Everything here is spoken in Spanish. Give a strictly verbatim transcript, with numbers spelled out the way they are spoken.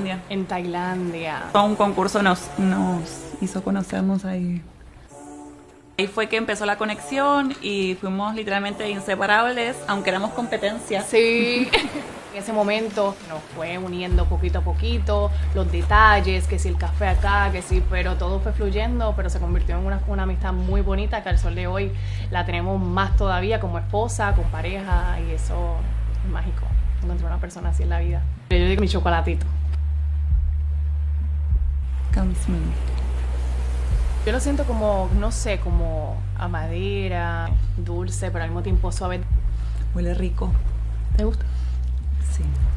Tailandia. En Tailandia. Todo un concurso nos, nos hizo conocernos ahí. Ahí fue que empezó la conexión y fuimos literalmente inseparables, aunque éramos competencia. Sí. En ese momento nos fue uniendo poquito a poquito, los detalles, que si el café acá, que sí, pero todo fue fluyendo, pero se convirtió en una, una amistad muy bonita que al sol de hoy la tenemos más todavía como esposa, con pareja, y eso es mágico, encontrar una persona así en la vida. Yo digo mi chocolatito. Come smooth. Yo lo siento como, no sé, como a madera, dulce, pero al mismo tiempo suave. Huele rico. ¿Te gusta? Sí.